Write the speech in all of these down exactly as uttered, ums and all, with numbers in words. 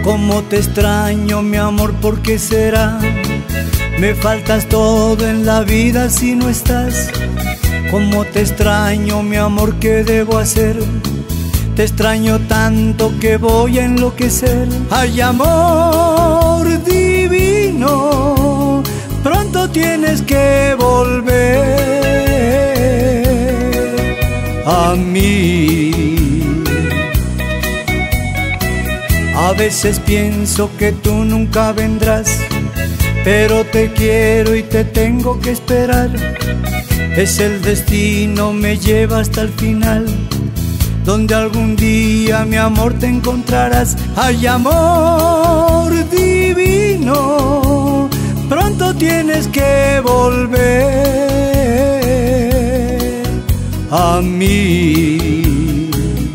Cómo te extraño, mi amor, ¿por qué será? Me faltas todo en la vida si no estás. Cómo te extraño, mi amor, ¿qué debo hacer? Te extraño tanto que voy a enloquecer. Ay, amor divino, pronto tienes que volver a mí. A veces pienso que tú nunca vendrás, pero te quiero y te tengo que esperar. Es el destino, me lleva hasta el final, donde algún día, mi amor, te encontrarás. Ay, amor divino, pronto tienes que volver a mí.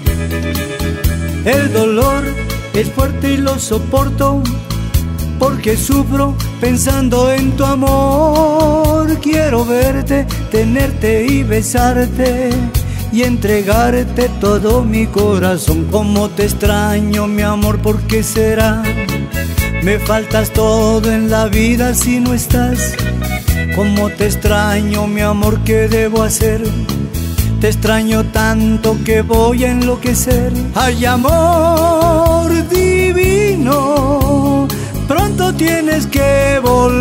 El dolor es fuerte y lo soporto, porque sufro pensando en tu amor. Quiero verte, tenerte y besarte, y entregarte todo mi corazón. Cómo te extraño, mi amor, ¿por qué será? Me faltas todo en la vida si no estás. Cómo te extraño, mi amor, ¿qué debo hacer? Te extraño tanto que voy a enloquecer. Ay, amor divino, pronto tienes que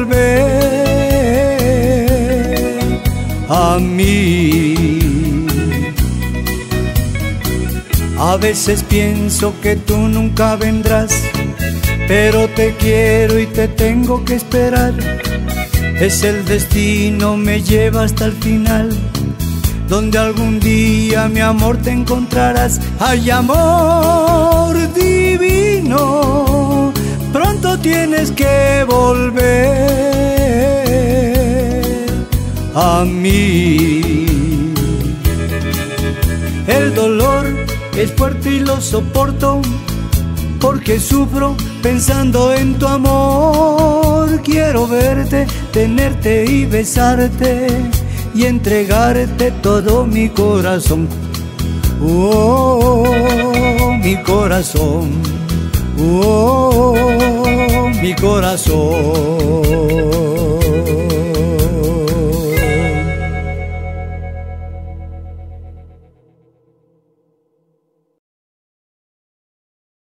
volver a mí. A veces pienso que tú nunca vendrás, pero te quiero y te tengo que esperar. Es el destino, me lleva hasta el final, donde algún día, mi amor, te encontrarás. Ay, amor divino, pronto tienes que volver a mí. El dolor es fuerte y lo soporto, porque sufro pensando en tu amor. Quiero verte, tenerte y besarte, y entregarte todo mi corazón. Oh, mi corazón. Oh, mi corazón.